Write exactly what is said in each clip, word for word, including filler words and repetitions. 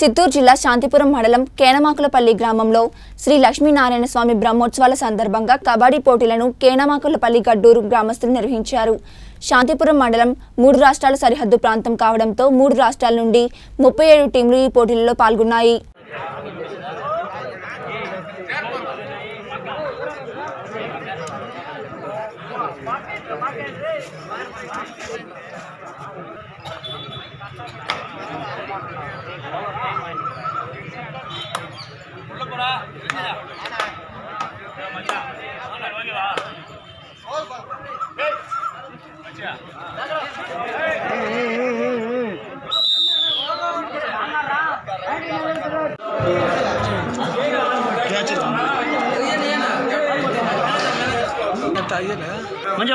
చిత్తూరు జిల్లా శాంతిపురం మండలం కేనమాకులపల్లి గ్రామంలో శ్రీ లక్ష్మీనారాయణ స్వామి బ్రహ్మోత్సవాల సందర్భంగా కబడ్డీ పోటీలను కేనమాకులపల్లి గడ్డూరు గ్రామస్తులు నిర్వహించారు. శాంతిపురం మండలం మూడు రాష్ట్రాల సరిహద్దు ప్రాంతం కావడంతో మూడు రాష్ట్రాల నుండి ముప్పై ఏడు టీంలు ఈ పోటీలలో పాల్గొన్నాయి. मंजो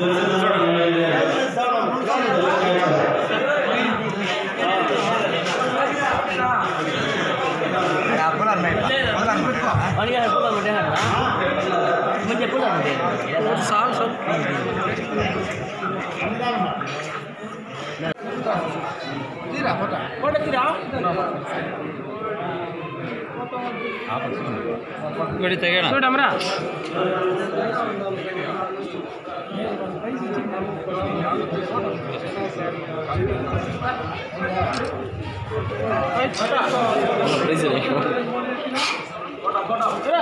साल सब गड़ी तेगेना చూడమరా ప్లీజ్ రే ఫోటో ఫోటో